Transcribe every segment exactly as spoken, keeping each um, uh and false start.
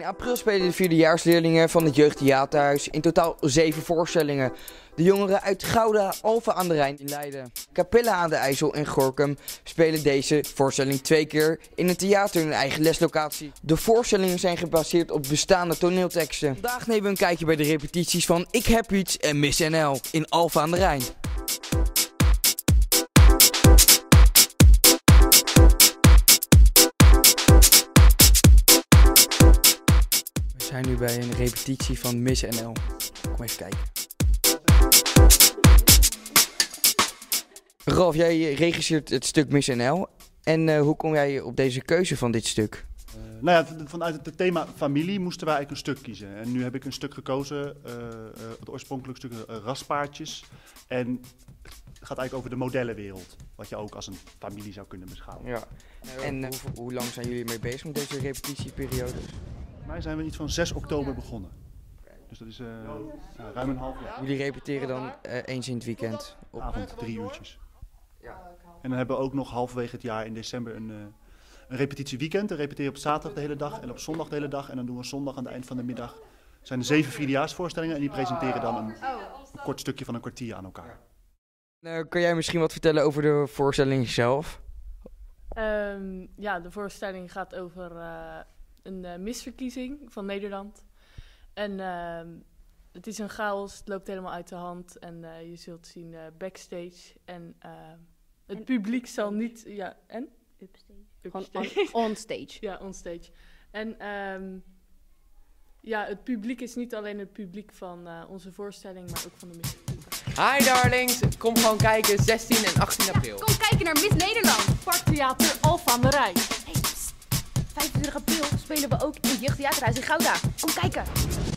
In april spelen de vierdejaarsleerlingen van het Jeugdtheaterhuis in totaal zeven voorstellingen. De jongeren uit Gouda, Alphen aan de Rijn in Leiden, Capelle aan de IJssel en Gorinchem spelen deze voorstelling twee keer in een theater in hun eigen leslocatie. De voorstellingen zijn gebaseerd op bestaande toneelteksten. Vandaag nemen we een kijkje bij de repetities van Ik Heb Iets en Miss N L in Alphen aan de Rijn. We zijn nu bij een repetitie van Miss N L. Kom even kijken. Ralf, jij regisseert het stuk Miss N L. En uh, hoe kom jij op deze keuze van dit stuk? Uh, nou ja, vanuit het thema familie moesten wij eigenlijk een stuk kiezen. En nu heb ik een stuk gekozen, uh, uh, het oorspronkelijke stuk uh, Raspaardjes. En het gaat eigenlijk over de modellenwereld. Wat je ook als een familie zou kunnen beschouwen. Ja. En uh, hoe, hoe lang zijn jullie mee bezig met deze repetitieperiode? Wij zijn we iets van zes oktober begonnen. Dus dat is uh, uh, ruim een half jaar. Jullie repeteren dan uh, eens in het weekend? Op avond, drie uurtjes. En dan hebben we ook nog halverwege het jaar in december een, uh, een repetitieweekend. Dan repeteren we op zaterdag de hele dag en op zondag de hele dag. En dan doen we zondag aan het eind van de middag. Er zijn er zeven vierdejaarsvoorstellingen en die presenteren dan een, een kort stukje van een kwartier aan elkaar. Uh, kan jij misschien wat vertellen over de voorstelling zelf? Um, ja, de voorstelling gaat over uh, een uh, misverkiezing van Nederland. En uh, het is een chaos, het loopt helemaal uit de hand. En uh, je zult zien uh, backstage en... Uh, Het en publiek zal niet... Ja, en? Upstage. Upstage. On, on stage. Ja, onstage. En um, ja, het publiek is niet alleen het publiek van uh, onze voorstelling, maar ook van de Miss Nederland. Hi darlings, kom gewoon kijken, zestien en achttien april. Kom kijken naar Miss Nederland. Parktheater Alphen aan de Rijn. Hey, pst. vijfentwintig april spelen we ook in het Jeugdtheaterhuis in Gouda. Kom kijken.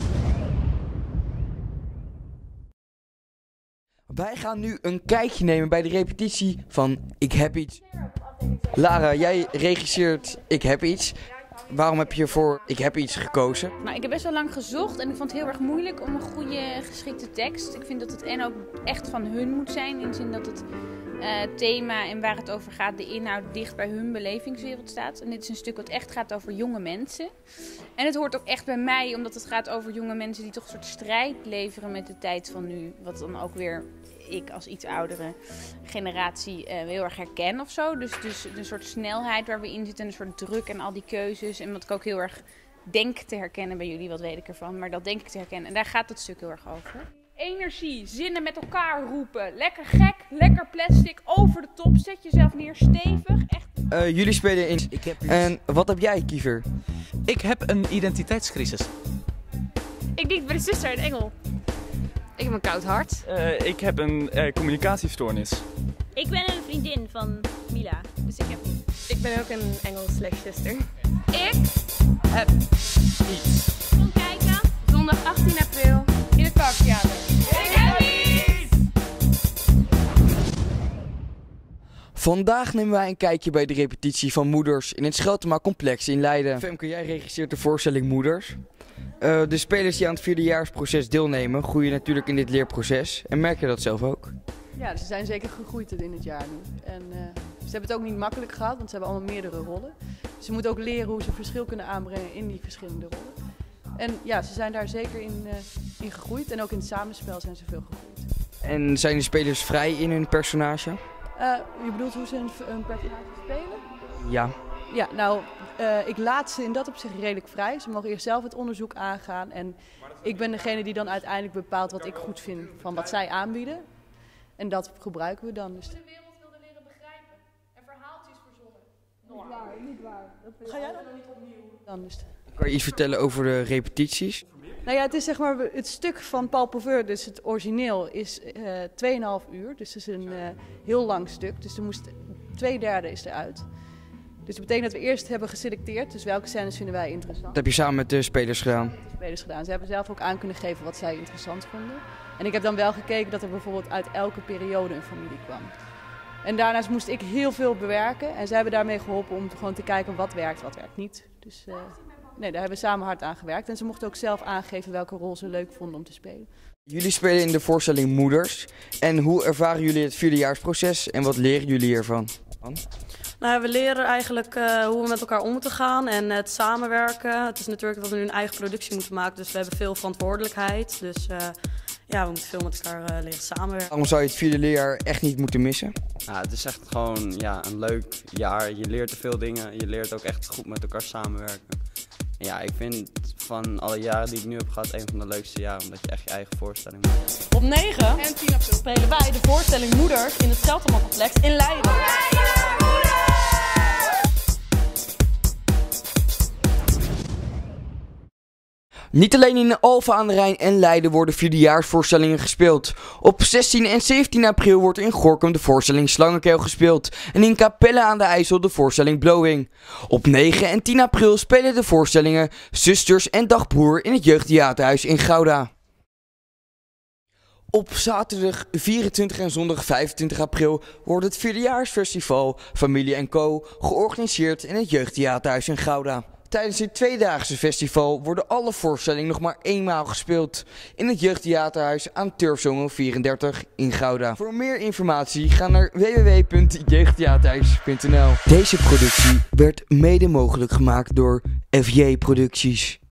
Wij gaan nu een kijkje nemen bij de repetitie van Ik Heb Iets. Lara, jij regisseert Ik Heb Iets. Waarom heb je voor Ik Heb Iets gekozen? Nou, ik heb best wel lang gezocht en ik vond het heel erg moeilijk om een goede geschikte tekst. Ik vind dat het en ook echt van hun moet zijn, in de zin dat het uh, thema en waar het over gaat, de inhoud dicht bij hun belevingswereld staat. En dit is een stuk wat echt gaat over jonge mensen. En het hoort ook echt bij mij, omdat het gaat over jonge mensen die toch een soort strijd leveren met de tijd van nu. Wat dan ook weer ik als iets oudere generatie uh, heel erg herken of zo. Dus, dus een soort snelheid waar we in zitten, een soort druk en al die keuzes. En wat ik ook heel erg denk te herkennen bij jullie, wat weet ik ervan. Maar dat denk ik te herkennen. En daar gaat het stuk heel erg over. Energie, zinnen met elkaar roepen. Lekker gek, lekker plastic, over de top. Zet jezelf neer, stevig. Echt. Uh, jullie spelen in Ik Heb Iets. En wat heb jij, Kiever? Ik heb een identiteitscrisis. Ik denk bij de zuster uit Engel. Ik heb een koud hart. Uh, ik heb een uh, communicatiestoornis. Ik ben een vriendin van Mila, dus ik heb... Ik ben ook een Engels slash zuster. Ik heb iets. Kom kijken. Zondag achttien april in het Parktheater. Ik heb iets! Vandaag nemen wij een kijkje bij de repetitie van Moeders in het Scheltema Complex in Leiden. Femke, jij regisseert de voorstelling Moeders. Uh, de spelers die aan het vierdejaarsproces deelnemen groeien natuurlijk in dit leerproces. En merk je dat zelf ook? Ja, ze zijn zeker gegroeid in het jaar nu. En uh, ze hebben het ook niet makkelijk gehad, want ze hebben allemaal meerdere rollen. Dus ze moeten ook leren hoe ze verschil kunnen aanbrengen in die verschillende rollen. En ja, ze zijn daar zeker in, uh, in gegroeid. En ook in het samenspel zijn ze veel gegroeid. En zijn de spelers vrij in hun personage? Uh, je bedoelt hoe ze een, een personage spelen? Ja. Ja, nou, uh, ik laat ze in dat opzicht redelijk vrij. Ze mogen eerst zelf het onderzoek aangaan. En ik ben degene die dan uiteindelijk bepaalt wat ik goed vind van wat zij aanbieden. En dat gebruiken we dan. Dus. De wereld wilde leren begrijpen en verhaaltjes verzonnen. Niet waar, niet waar. Dat ga jij dan niet opnieuw? Dan dus. Kan je iets vertellen over de repetities? Nou ja, het is zeg maar het stuk van Paul Pauveur, dus het origineel, is uh, twee en een half uur. Dus het is een uh, heel lang stuk. Dus er moest twee derde is eruit. Dus dat betekent dat we eerst hebben geselecteerd. Dus welke scènes vinden wij interessant? Dat heb je samen met de spelers gedaan? Met de spelers gedaan. Ze hebben zelf ook aan kunnen geven wat zij interessant vonden. En ik heb dan wel gekeken dat er bijvoorbeeld uit elke periode een familie kwam. En daarnaast moest ik heel veel bewerken. En zij hebben daarmee geholpen om gewoon te kijken wat werkt, wat werkt niet. Dus uh, nee, daar hebben we samen hard aan gewerkt. En ze mochten ook zelf aangeven welke rol ze leuk vonden om te spelen. Jullie spelen in de voorstelling Moeders. En hoe ervaren jullie het vierdejaarsproces en wat leren jullie hiervan? Nou, we leren eigenlijk uh, hoe we met elkaar om moeten gaan en het samenwerken. Het is natuurlijk dat we nu een eigen productie moeten maken, dus we hebben veel verantwoordelijkheid. Dus uh, ja, we moeten veel met elkaar uh, leren samenwerken. Waarom zou je het vierde leerjaar echt niet moeten missen? Ja, het is echt gewoon ja, een leuk jaar. Je leert er veel dingen. Je leert ook echt goed met elkaar samenwerken. Ja, ik vind van alle jaren die ik nu heb gehad een van de leukste jaren, omdat je echt je eigen voorstelling maakt. Op negen en tien april spelen wij de voorstelling Moeders in het Schelteman-complex in Leiden. Niet alleen in Alphen aan de Rijn en Leiden worden vierdejaarsvoorstellingen gespeeld. Op zestien en zeventien april wordt in Gorinchem de voorstelling Slangenkeel gespeeld. En in Capelle aan de IJssel de voorstelling Blowing. Op negen en tien april spelen de voorstellingen Zusters en Dagbroer in het Jeugdtheaterhuis in Gouda. Op zaterdag vierentwintig en zondag vijfentwintig april wordt het vierdejaarsfestival Familie en Co georganiseerd in het Jeugdtheaterhuis in Gouda. Tijdens dit tweedaagse festival worden alle voorstellingen nog maar eenmaal gespeeld in het Jeugdtheaterhuis aan Turfzongel vierendertig in Gouda. Voor meer informatie ga naar w w w punt jeugdtheaterhuis punt n l. Deze productie werd mede mogelijk gemaakt door F J Producties.